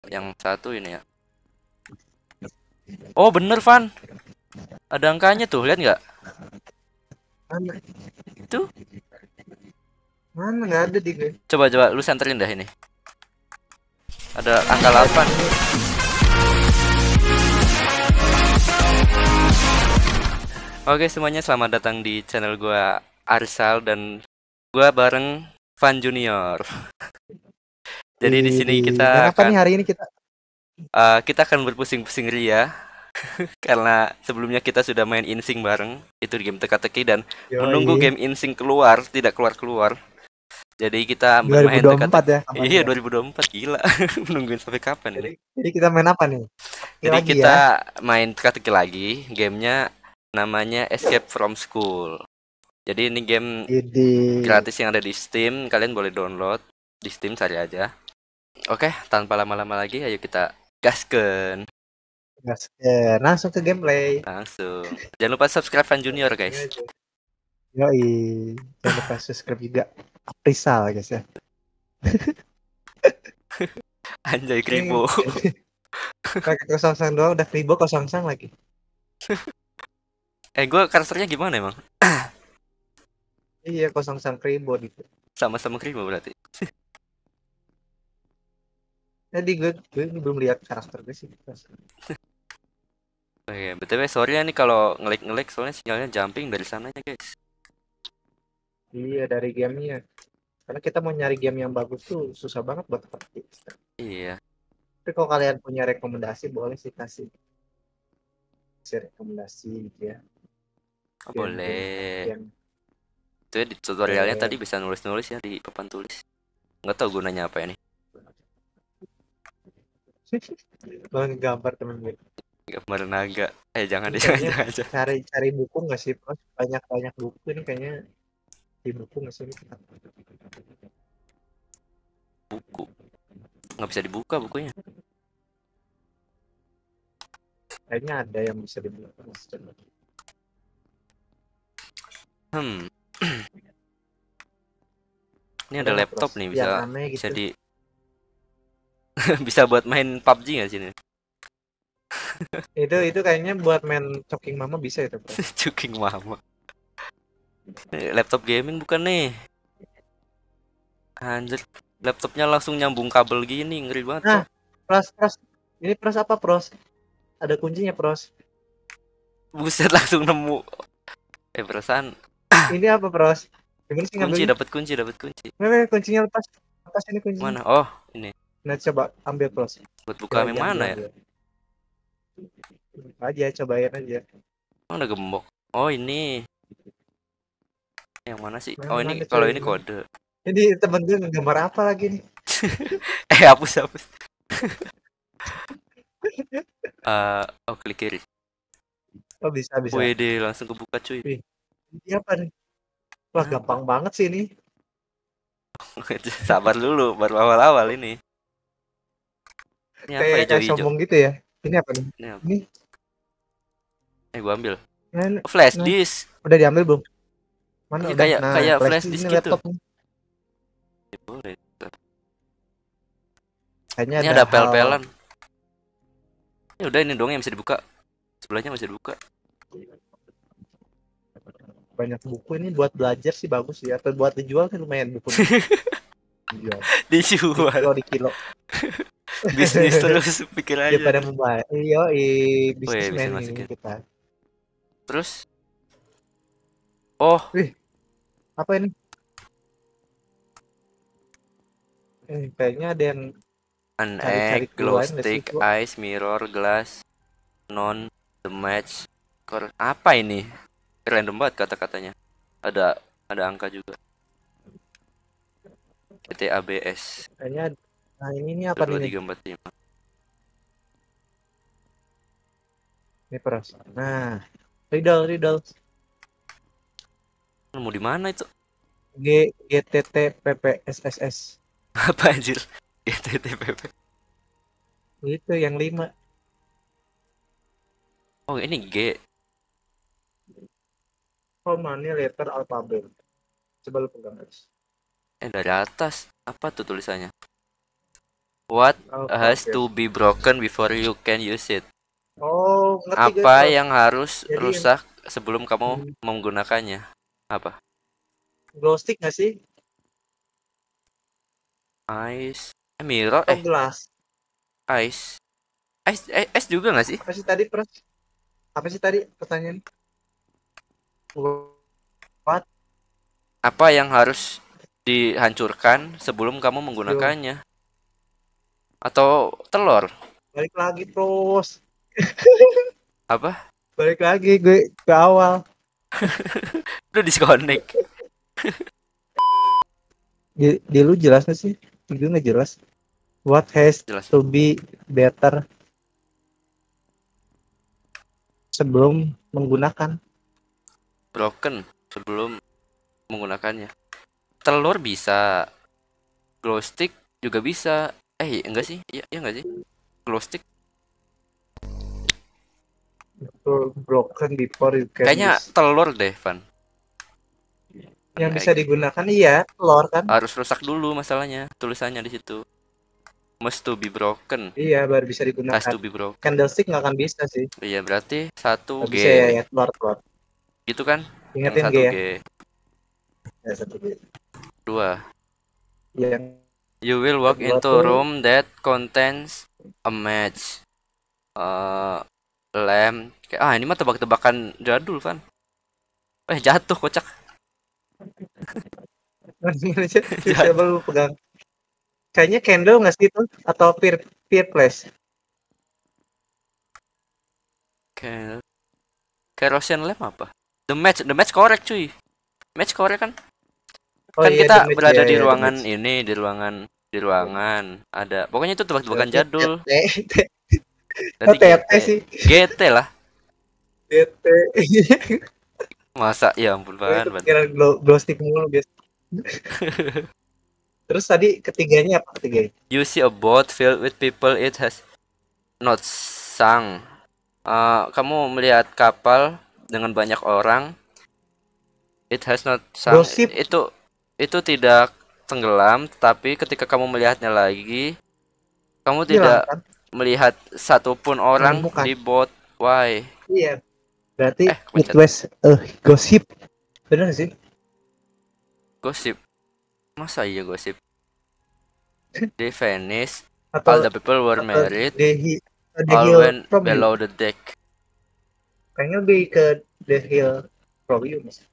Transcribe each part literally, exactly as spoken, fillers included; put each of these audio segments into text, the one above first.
Yang satu ini ya. Oh bener Van, ada angkanya tuh, lihat nggak? Mana? Tuh. Mana nggak ada di gue. Coba coba lu senterin dah ini. Ada angka delapan. Oke semuanya, selamat datang di channel gua Arsal dan gua bareng Van Junior. Jadi di sini Main kita apa nih akan hari ini kita? uh, kita akan berpusing-pusing ria karena sebelumnya kita sudah main insing bareng itu di game teka-teki dan menunggu Yoi. game insing keluar tidak keluar-keluar. Jadi kita bermain dua ribu dua puluh empat teka-teki. ya kapan Iya ya? dua ribu dua puluh empat gila. Menungguin sampai kapan ini? Jadi, jadi kita main apa nih? Teka Jadi lagi kita ya. main teka-teki lagi. Gamenya namanya Escape from School. Jadi ini game Jadi gratis yang ada di Steam. Kalian boleh download di Steam, cari aja. Oke, tanpa lama-lama lagi, ayo kita gasken. gas ya, langsung ke gameplay. Langsung. Jangan lupa subscribe Van Junior, Ini guys. aja. Yoi. Jangan lupa subscribe juga. Aprisal guys ya. Anjay Ini kribo. pakai kosong sang doang udah kribo kosong sang lagi. Eh, gue karakternya gimana emang? Iya kosong sang kribo gitu. Sama-sama kribo berarti. Jadi gue, gue ini belum lihat karakter gue sih. Oke, btw sorry ya nih kalau ngelik-ngelik soalnya sinyalnya jumping dari sananya, guys. Iya dari gamenya. Karena kita mau nyari game yang bagus tuh susah banget buat praktik. Iya. Tapi kalau kalian punya rekomendasi boleh sih kasih, kasih rekomendasi gitu ya. Oh, Game-game boleh. yang Itu ya, di tutorialnya tadi eh, bisa nulis-nulis ya di papan tulis. Nggak tahu gunanya apa ini. Bang gambar temen gue. Gambar naga. Eh jangan Ini deh, jangan, kayaknya jangan, jangan. cari cari buku nggak sih, Bos? Banyak banyak buku ini kayaknya di buku nggak sih? Buku. Nggak bisa dibuka bukunya. Kayaknya ada yang bisa dibuka. Hmm. Ini Ada ada nggak, laptop Bros? nih, Yang bisa aneh bisa gitu. di bisa buat main P U B G nggak sini? Itu itu kayaknya buat main Talking Mama bisa itu, Bros. Cuking mama. Nih, laptop gaming bukan nih. Anjir, laptopnya langsung nyambung kabel gini, ngeri banget, Nah, Pak. Pros, Pros. Ini Pros apa, Pros? Ada kuncinya, Pros. Buset langsung nemu. Eh perasaan Ini apa, Pros? Gimana sih kunci, ngambilnya? dapat kunci, dapat kunci. Nah, kuncinya lepas. Lepas ini kuncinya. Mana? Oh, ini. Nah, coba ambil, Pros. Buat buka Ya, yang diambil, mana ya? ambil. Aja, cobain aja. Oh, ada gembok. Oh, ini. Yang mana sih? Mana, Oh, ini mana, kalau coy. ini kode. Ini temen gue ngegambar apa lagi nih? Eh, hapus, hapus. uh, oh, klik kiri. Oh, bisa, bisa. W D langsung kebuka, cuy. Wih, ini apa nih? Wah, Apa? gampang banget sih ini. Sabar dulu, baru awal-awal ini. Ini apa Kayak kayak hijau-hijau? sombong gitu ya. Ini apa nih? Ini apa? Ini, Eh, gua ambil. nah, Oh, flash nah. disk. Udah diambil belum? Mana Iya udah? kayak Nah, kayak flash flash disk disk ini gitu. laptop nih. Ya, boleh. Kayaknya Ini ada ada hal pel-pelan. Ini udah, ini dong yang bisa dibuka. Sebelahnya masih dibuka. banyak buku ini buat belajar sih bagus ya. Atau buat dijual kan lumayan buku nih. Dijual. Di kilo Dijual. di kilo. Bisnis terus pikir aja Daripada nih. membayar. Iya, i Oh ya bisa bisnismen ini masukin. kita. Terus oh, Wih, apa ini? Eh, kayaknya ada yang an egg, cari-cari clue glow lain nggak sih? stick, Bro? ice, mirror, glass, non, the match. Kor- Apa ini? Random banget kata-katanya. Ada ada angka juga. P T A B S. Kayaknya nah ini nih apa Satu dua nih? tiga empat lima. Ini peras. Nah, riddle riddle. Mau di mana itu? G GTT PPSSS. Apa anjir? G T T P P. Itu yang lima. Oh, ini G. How many letter alphabet? Coba lu pegang guys. Eh dari atas. Apa tuh tulisannya? What Oke, has oke. to be broken before you can use it? Oh, ngerti gue Apa kalau yang harus jadi yang rusak sebelum kamu hmm, menggunakannya? Apa? glow stick nggak sih? Ice. Eh, mirror. Atau Eh, gelas? ice. Ice, eh, ice juga nggak sih? Apa sih tadi, Pras? Apa sih tadi pertanyaan? What? Apa yang harus dihancurkan sebelum kamu Yo, menggunakannya? Atau telur? balik lagi terus. Apa? Balik lagi gue ke awal. Udah disconnect. Di, di lu jelas nggak sih? Gue nggak jelas. What has Jelas. to be better sebelum menggunakan? Broken sebelum menggunakannya. Telur bisa, glow stick juga bisa. Eh, enggak sih? Iya, iya enggak sih? Glow stick Broken before you can kayaknya use. telur deh, Van. Yang bisa Egg. digunakan iya, telur kan? Harus rusak dulu masalahnya. Tulisannya di situ. Must to be broken. Iya, baru bisa Has digunakan. to be broken. Candlestick nggak akan bisa sih. Iya, berarti satu Nggak G. bisa ya, ya telur telur. Gitu kan? Yang Ingetin G satu ya. G. Ya satu G. Dua. Yang You will walk kedua into a tuh room that contains a match. Uh, lamp. Kayak, ah, ini mah tebak-tebakan jadul, Van. Eh, jatuh kocak. gimana sih? Bisa Jatuh. lu pegang. Kayaknya candle nggak sih itu atau peer peer place? Kayak kerosene lamp apa? The match, the match korek cuy. Match korek kan? Oh Kan iya, the kita match berada ya, di ya the ruangan match. ini, di ruangan di ruangan ada. Pokoknya itu tebak-tebakan Berarti jadul. T T. Oh Tadi T T G T. sih. G T lah. T T. Masa ya ampun Gue Van, Van. kepikiran glow, glow stick mulu biasa. Terus tadi ketiganya apa ketiganya? You see a boat filled with people, it has not sunk. Uh, kamu melihat kapal dengan banyak orang, it has not sunk. Gosip Itu itu tidak tenggelam, tapi ketika kamu melihatnya lagi, kamu hilang tidak kan? melihat satupun orang Menemukan. di boat. Why? Iya. Berarti Eh, it kepencet. was a gosip. Benar sih? Gosip. Masa iya gosip? They vanished. Atau All the people were atau married. the he, the All hill went from you. below the deck. Kayaknya lebih ke the hill from you mas.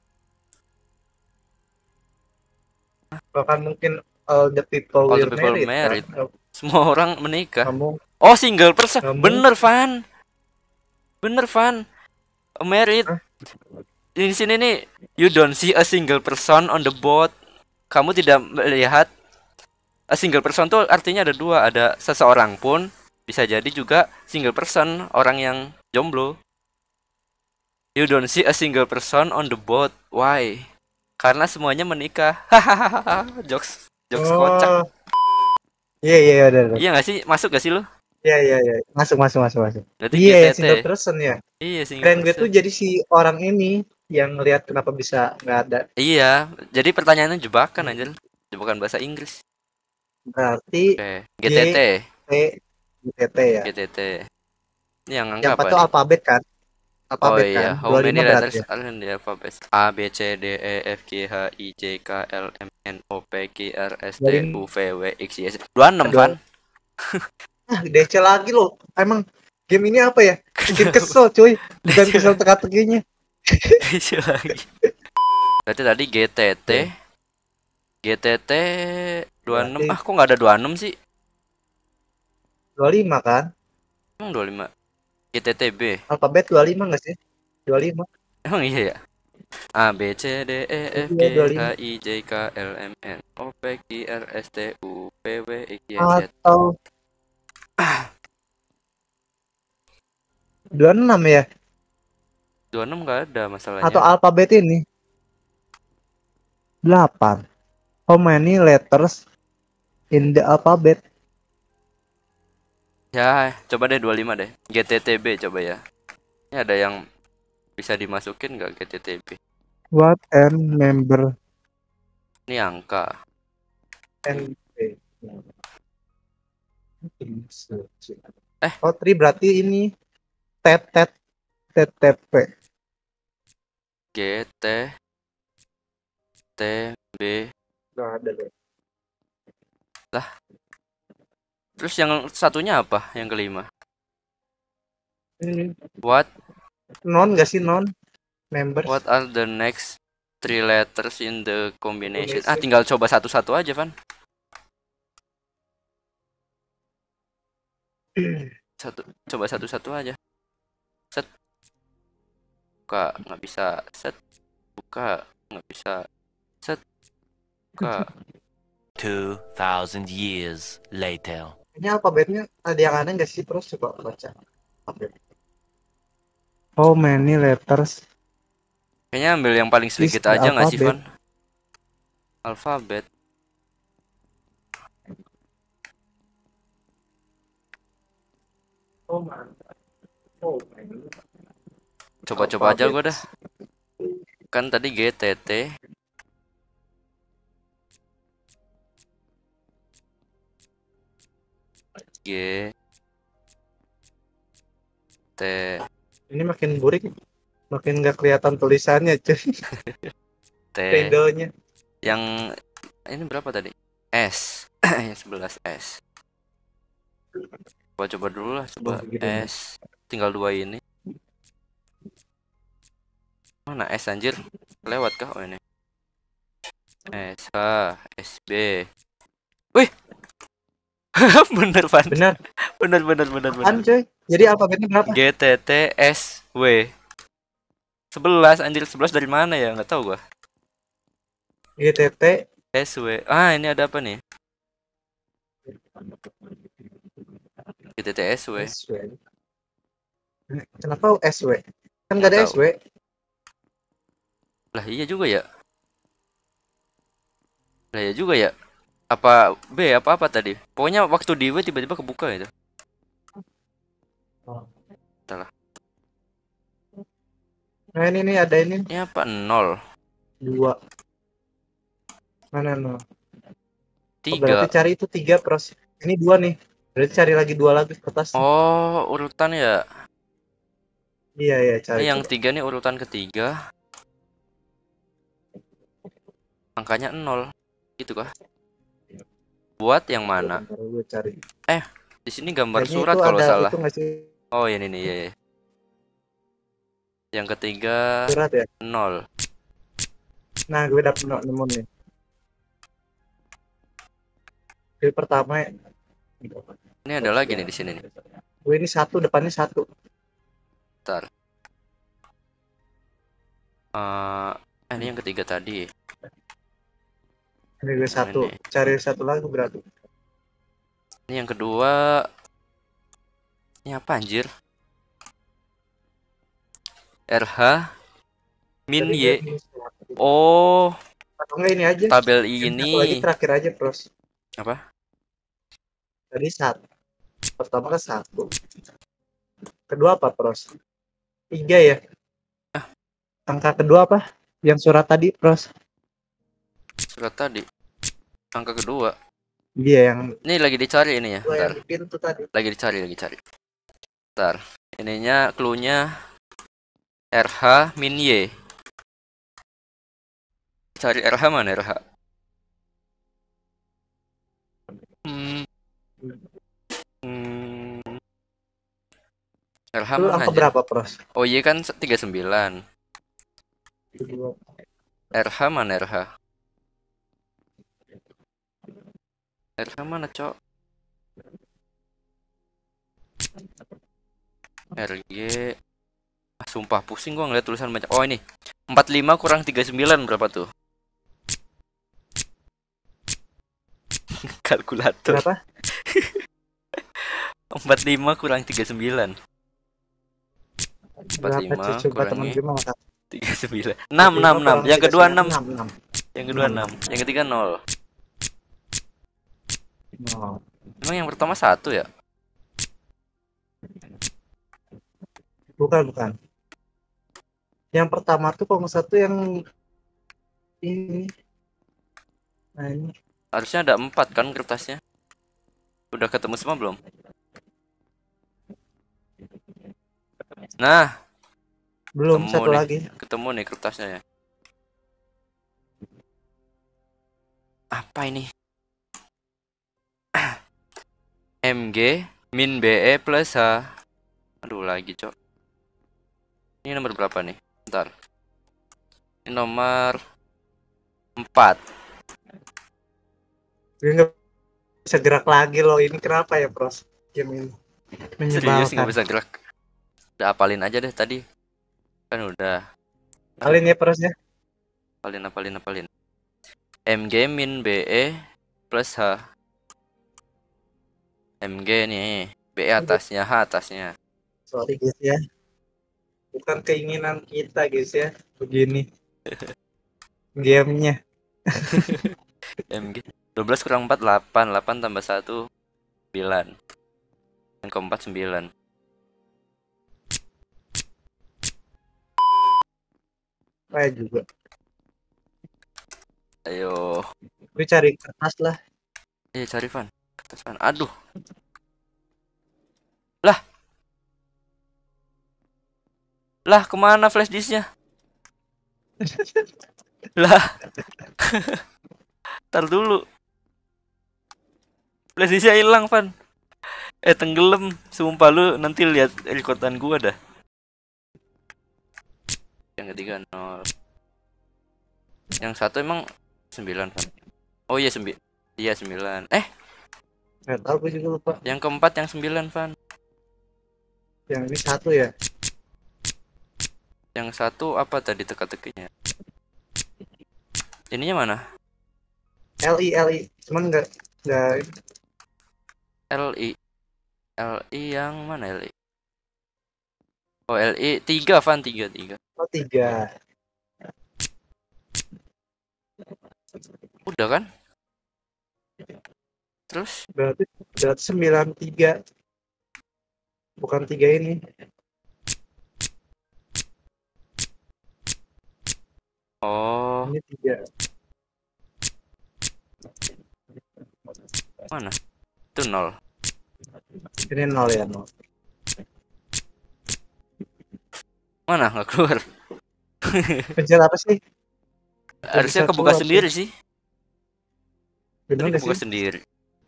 Bahkan mungkin all the people All the were people married kan? married. Semua orang menikah. Kamu Oh, single person. kamu Bener, Van. Bener, Van. Married. Hah? Di sini nih, you don't see a single person on the boat. Kamu tidak melihat a single person tuh artinya ada dua, ada seseorang pun bisa jadi juga single person, orang yang jomblo. You don't see a single person on the boat. Why? Karena semuanya menikah. Hahaha. Jokes, jokes kocak. Oh iya iya iya udah udah. Iya nggak sih? Masuk gak sih lu? Iya iya iya. Masuk masuk masuk masuk. Berarti Iya ya G T T. single person ya. Iya, single Keren gue person. tuh jadi si orang ini yang ngelihat kenapa bisa nggak ada. Iya, jadi pertanyaannya jebakan Hmm. anjir. Jebakan bahasa Inggris. Berarti Oke, G G T T. T G T T ya. G T T. Ini yang Yang angka empat apa tuh nih? alfabet kan? Oh Alfabet kan? iya, how Dua puluh many lima berarti letters ya. are in the alphabet? A B C D E F G H I J K L M N O P Q R S T Dari U V W X Y Z. dua puluh enam, Van. ah, D C lagi loh. Emang game ini apa ya? Bikin kesel cuy. Bukan kesel teka-tekinya. D C lagi. Berarti tadi G T T. G T T dua puluh enam. Berarti Ah, kok nggak ada dua puluh enam sih? dua puluh lima kan? Emang dua puluh lima. G T T B. Alfabet dua puluh lima nggak sih? dua puluh lima. Emang iya ya? A B C D E F G Iya H dua puluh lima. I J K L M N O P Q R S T U V W X Y Z. Atau dua puluh enam ya? dua puluh enam nggak ada Atau masalahnya. alfabet ini? delapan. How many letters in the alphabet? Ya, coba deh dua puluh lima deh. G T T B coba ya. Ini ada yang bisa dimasukin nggak G T T B? What and member Ini angka. and Eh. Oh, tri berarti ini tet tet tet T P. G T T B. Nggak ada deh. Lah. Terus yang satunya apa? Yang kelima. Ini What? non nggak sih non members? What are the next three letters in the combination? Ah, tinggal coba satu-satu aja, Van. Satu, coba satu-satu aja. Set. Buka, nggak bisa. Set. Buka, nggak bisa. Set. Buka. Two thousand years later. Ini alfabetnya ada yang aneh nggak sih? Terus coba baca. How many letters? Kayaknya ambil yang paling sedikit Is aja nggak sih, alphabet. Van? Alfabet. Oh man. Oh man. Coba-coba aja gue dah. Kan tadi G T T. G T. Ini makin burik, makin nggak kelihatan tulisannya cuy. T. Pendonya. Yang ini berapa tadi? S. Yang sebelas S. Coba-coba dulu lah, coba Oh, gitu. S. Tinggal dua ini. Mana S anjir? Lewat kah? Oh ini. S H, S B. Wih. Bener, Van. Bener. Bener, bener, bener, Apaan, bener. cuy? Jadi alfabetnya berapa? G T T S W. sebelas anjir, sebelas dari mana ya? Nggak tahu gua. G T T S W. Ah, ini ada apa nih? G T T S W. S W. Kenapa S W? Kan nggak ada Nggak S W. Lah iya juga ya. Lah iya juga ya. Apa B apa apa tadi? Pokoknya waktu di W tiba-tiba kebuka itu. Salah. Nah ini nih ada ini Ini apa? Nol. dua. Mana nol? Oh, Tiga. berarti cari itu tiga pros. Ini dua nih. Berarti cari lagi dua lagi kertas. Oh, urutan ya. Iya iya cari. Ini yang coba. tiga nih urutan ketiga. Angkanya nol. Gitu kah? Buat yang mana? Bentar, gue cari. Eh, di sini gambar Kayaknya surat itu kalau ada salah. itu nggak sih? Oh, ini nih ya. Ya. Yang ketiga Surat ya. nol. Nah gue dapet no- nemu nih. Gue pertama ya. Ini ada lagi nih di sini nih. Gue ini satu depannya satu. Bentar. Uh, ini yang ketiga tadi. Ini gue satu. Ini. Cari satu lagi berarti. Ini yang kedua. Ini apa anjir? R H min Tadi Y. gue minus satu. Oh, Atau enggak ini aja. tabel Yang ini. satu lagi terakhir aja pros. Apa? Tadi satu. Pertama kan satu. Kedua apa pros? Tiga ya. Ah. Angka kedua apa? Yang surat tadi pros. Surat tadi. Angka kedua. Iya yang. Ini lagi dicari ini ya. Dua Bentar. yang di pintu tadi. Lagi dicari, lagi cari. Bentar. Ininya cluenya R H min Y. Cari R H mana R H? Hmm. Hmm. R H Itu mana angka aja? berapa pros? Oh iya kan tiga puluh sembilan. Kedua. R H mana R H? R H mana, Cok? R G. Ah, sumpah pusing gua ngeliat tulisan banyak. Oh ini. empat puluh lima kurang tiga puluh sembilan berapa tuh? Kalkulator. Berapa? empat puluh lima kurang tiga puluh sembilan. empat puluh lima Berapa cuy? Coba teman kurangi gue mau angkat. tiga puluh sembilan. enam, enam, enam. Yang kedua enam. Yang kedua enam. enam. Yang ketiga nol. Oh. Emang yang pertama satu ya? Bukan, bukan. Yang pertama tuh kalau satu yang ini. Nah, ini. Harusnya ada empat kan kertasnya? Udah ketemu semua belum? Nah, Belum, ketemu satu nih. lagi. Ketemu nih kertasnya ya. Apa ini? M G min B E plus H. Aduh lagi cok. Ini nomor berapa nih? Bentar. Ini nomor empat. Gue nggak bisa gerak lagi loh. Ini kenapa ya, Pros? Game ini Serius nggak menyebalkan. bisa gerak. Udah apalin aja deh tadi. Kan udah. Kalian ya, Prosnya. Apalin, apalin, apalin. M G min B E plus H. M G nih. B E atasnya, H atasnya. Sorry guys ya. Bukan keinginan kita guys ya. Begini. Gamenya. M G. dua belas kurang empat, delapan. delapan tambah satu, sembilan. Yang keempat, sembilan. Saya juga. Ayo. Gue cari kertas lah. Eh, cari Van. Kertas Van. Aduh. Lah. Lah, kemana flash disknya? Lah. Ntar dulu. Flash disknya hilang, Van. Eh, tenggelam. Sumpah lu nanti lihat rekordan gua dah. Yang ketiga nol. Yang satu emang sembilan, Van. Oh iya, sembilan. Iya, sembilan. Eh, Nggak tahu, gue juga lupa. yang keempat yang sembilan, Van. Yang ini satu ya. Yang satu apa tadi teka-tekinya? Ininya mana? L I L I. Cuman nggak nggak L I. L I yang mana L I? Oh, L I tiga, Van, tiga, tiga. oh tiga. Udah kan? Terus? Berarti berarti sembilan tiga. Bukan tiga ini. Oh, Ini tiga. mana? Itu nol. Ini nol ya, nol. Mana nggak keluar? Pencet apa sih? Harusnya bisa kebuka keluar sendiri sih. sih. Bener Tadi nggak kebuka sih? sendiri.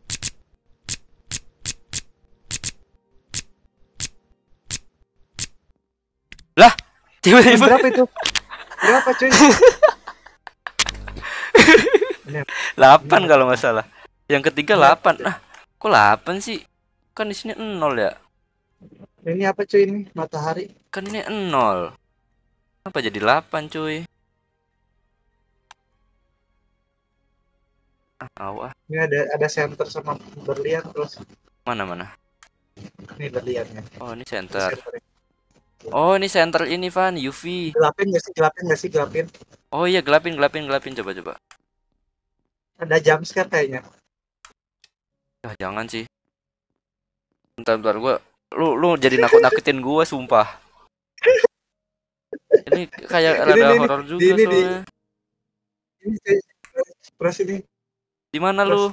Lah, tiba-tiba Berapa itu? Berapa cuy? delapan kalau nggak salah. Yang ketiga delapan. Nah, kok delapan sih? Kan di sini nol ya. Ini apa cuy ini? Matahari. Kan ini nol. Kenapa jadi delapan, cuy? Ah, awah. Ini ada ada center sama berlian terus. Mana mana? Ini berliannya. Oh, ini Ini center. centernya. Oh, ini center ini, Van, U V. Gelapin nggak sih? Gelapin nggak sih? Gelapin. Oh iya, gelapin, gelapin, gelapin. Coba, coba. Ada jump scare kayaknya. Ah, jangan sih. Bentar, bentar, gua. Lu, lu jadi nakut-nakutin gua, sumpah. Ini kayak Ini, rada ini, horor juga ini, soalnya. Ini kayak- terus ini. Di mana lu?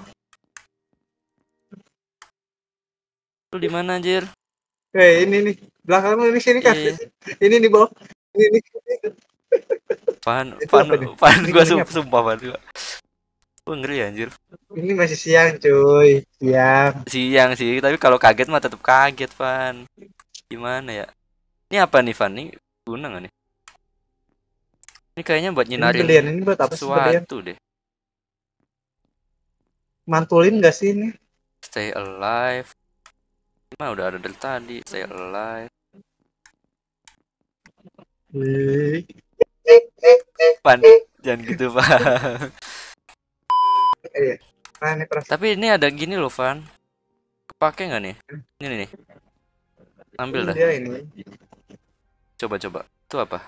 Lu di mana, anjir? Eh ini nih. Belakang lu ini sini kan. Iya. Ini di bawah. Ini ini. Pan, Itu pan, apa nih? pan, Ini gua ini sum- apa? sumpah, pan, gua. Gua ngeri anjir. Ini masih siang cuy. Siang. Siang sih, tapi kalau kaget mah tetap kaget, Van. Gimana ya? Ini apa nih, Van? Ini guna nggak nih? Ini kayaknya buat Ini nyinarin berlian ini buat apa sih berlian? sesuatu deh. Mantulin nggak sih ini? Stay alive. Gimana udah ada dari tadi? Stay alive. Wih. Pan, jangan gitu, Van. Eh, nah, ini perasaan. Tapi ini ada gini loh, Van. Kepake nggak nih? Ini nih. Ambil dah. Dia ini. Coba, coba. Itu apa?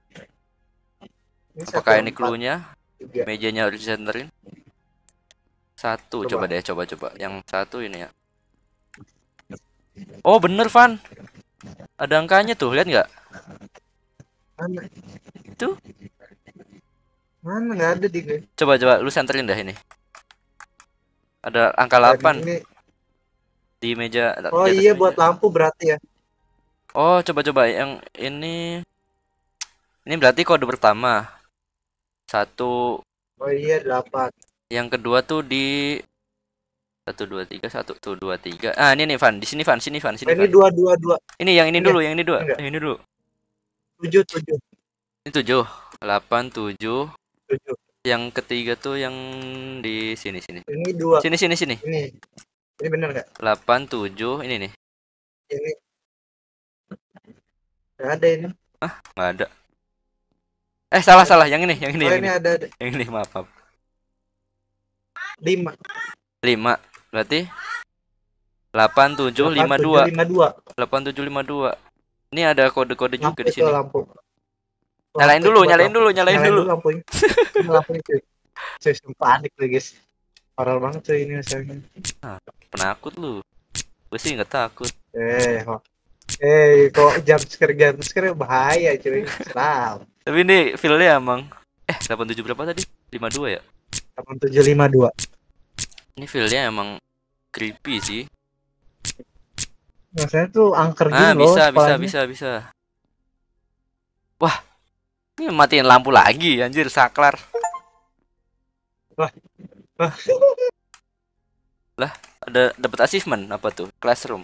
Ini Apakah satu, ini empat, clue-nya? tiga. Mejanya harus disenterin. Satu, Coba. coba deh, coba, coba. Yang satu ini ya. Oh, bener, Van. Ada angkanya tuh, lihat nggak? Mana? Itu. Mana nggak ada di gue. Coba, coba, lu senterin dah ini. Ada angka Nah, delapan. Ini di meja. Oh di atas iya meja. buat lampu berarti ya. Oh, coba-coba yang ini. Ini berarti kode pertama. Satu. Oh iya delapan. Yang kedua tuh di satu dua tiga satu tuh dua tiga. Ah, ini nih Van, di sini Van, sini Van, Oh, sini ini Van. dua dua dua. Ini yang ini Enggak, dulu, yang ini dua. enggak. Yang ini dulu. Tujuh tujuh Ini tujuh, delapan, tujuh. tujuh. Yang ketiga tuh yang di sini sini. Ini dua. Sini sini sini. Ini. Ini benar nggak? delapan, tujuh, ini nih. Ini. Nggak ada ini. Nggak ada. Eh, salah salah, yang ini, yang ini, Oh yang ini ini. ada, ada. Yang ini, maaf, maaf. Lima. lima. Berarti delapan, tujuh, lima, Delapan, tujuh, dua. lima dua. delapan, tujuh, lima, dua. Ini ada kode-kode juga Lampu di itu sini. lampu. Nyalain Lampu, dulu, coba nyalain lampu. dulu, nyalain dulu. lampunya. Ini lampunya cuy. Cuy, sumpah panik tuh guys. Parah banget cuy ini misalnya. Penakut lu. Gue sih nggak takut. Eh, kok. Eh, kok jam scare jam scare bahaya cuy. Seram. Tapi ini feel-nya emang. Eh, delapan tujuh berapa tadi? lima dua ya? delapan tujuh lima dua. Ini feel-nya emang creepy sih. Maksudnya tuh angker gitu Ah, loh. bisa, bisa, kepalanya. bisa, bisa. Wah, ini matiin lampu lagi, anjir, saklar. Wah, wah. Lah, ada dapat achievement apa tuh? Classroom.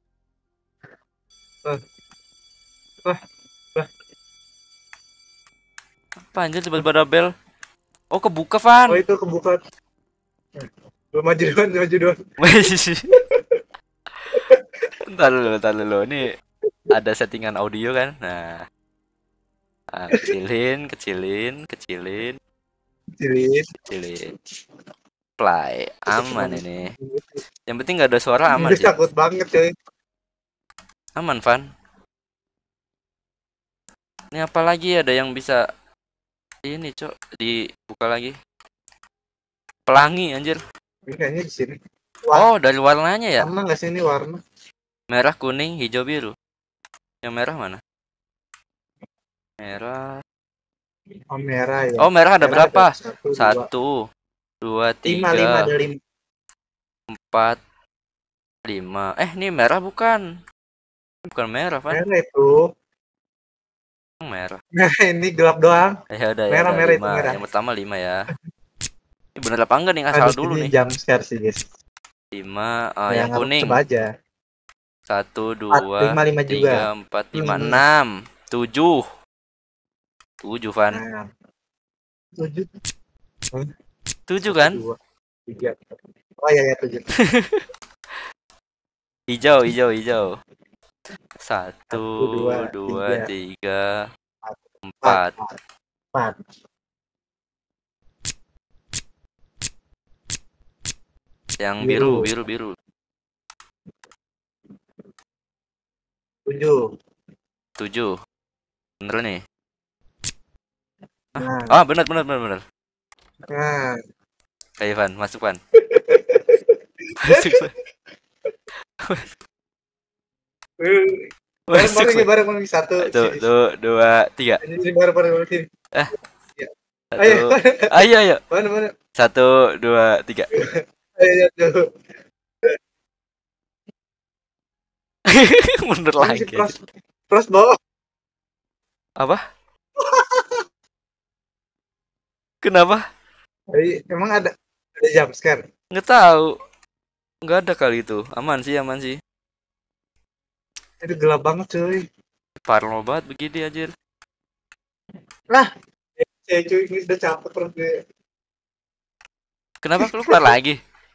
Wah, wah, wah. Apa anjir tiba-tiba ada bel? Oh, kebuka, Van. Oh itu kebuka. Lu maju duluan, maju duluan. Entar dulu, entar dulu. Ini ada settingan audio kan? Nah, ah, kecilin, kecilin, kecilin, Cilin. kecilin. Play, aman ini. Yang penting nggak ada suara, aman Ini sih. takut banget cuy. Aman, Van. Ini apa lagi ada yang bisa ini, Cok, dibuka lagi. Pelangi, anjir. Ini kayaknya di sini. Oh, dari warnanya ya? Sama nggak sih ini warna? Merah, kuning, hijau, biru. Yang merah mana? Merah. Oh merah ya. Oh, merah ada Merah berapa? ada satu, dua. Satu, dua, Lima, lima, tiga, ada lima. empat, lima. Eh, ini merah bukan? Ini bukan merah, Van. Merah itu. Merah. Nah ini gelap doang. Eh, ada ya, Merah, ada merah itu lima. merah. Yang pertama lima ya. Ini bener apa enggak nih? Ngasal Aduh, dulu ini nih. jam scare sih guys. Lima. Oh, Ya, yang kuning. coba aja. Satu, Empat, dua, lima, lima juga. tiga, empat, lima, Hmm. enam, tujuh. Tujuh, Van. Nah, tujuh. Tujuh kan? Dua, tiga. Oh iya ya tujuh. Hijau, hijau, hijau. Satu, Satu, dua, dua, tiga, tiga, Empat. empat. Empat. Yang Biru. biru, biru, biru. Tujuh. Tujuh. Bener nih. Nah, Ah, bener, bener, bener, bener. nah. Ayo, Van, masuk, Van. Masuk, Van. Eh, Masuk, Bareng-bareng Van. bareng bareng satu. Satu, dua, dua, tiga. Ini bareng bareng sini. Satu. Ayo. Ayo, ayo. Mana mana. Satu, dua, tiga. Ayo tuh. Mundur Ini lagi. si Pros. Pros bawah. Apa? Kenapa? Eh, Emang ada ada jump scare. Nggak tahu. Nggak ada kali itu. Aman sih, aman sih. Itu gelap banget cuy. Parno banget begini anjir. Ya cuy ini udah capek perut gue. Kenapa lu keluar lagi?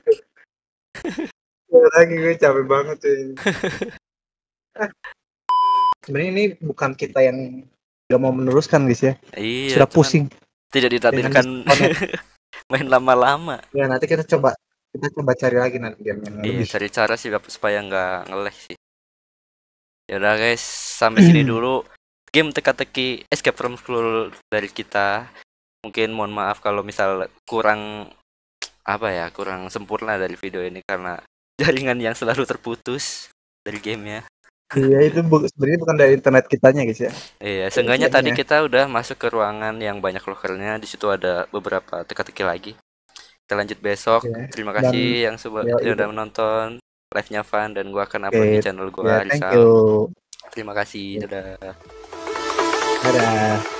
Udah lagi gue capek banget cuy. Ah. Sebenarnya ini bukan kita yang gak mau meneruskan guys ya. Iya. Sudah cuman pusing. Tidak ditakdirkan main lama-lama. Ya nanti kita coba kita coba cari lagi nanti game yang Iya, lebih. cari cara sih supaya nggak nge-lag sih. Ya udah guys, sampai sini dulu game teka-teki Escape from School dari kita. Mungkin mohon maaf kalau misal kurang apa ya, kurang sempurna dari video ini karena jaringan yang selalu terputus dari gamenya. Iya itu bu sebenarnya bukan dari internet kitanya guys ya. Iya, seenggaknya gamenya. tadi kita udah masuk ke ruangan yang banyak lokernya. Di situ ada beberapa teka-teki lagi. Kita lanjut besok. Iya. Terima kasih yang sudah ya, yang udah menonton. live-nya fun dan gua akan upload di Oke, channel gua ya, thank Rizal. you. Terima kasih. Dadah. Dadah.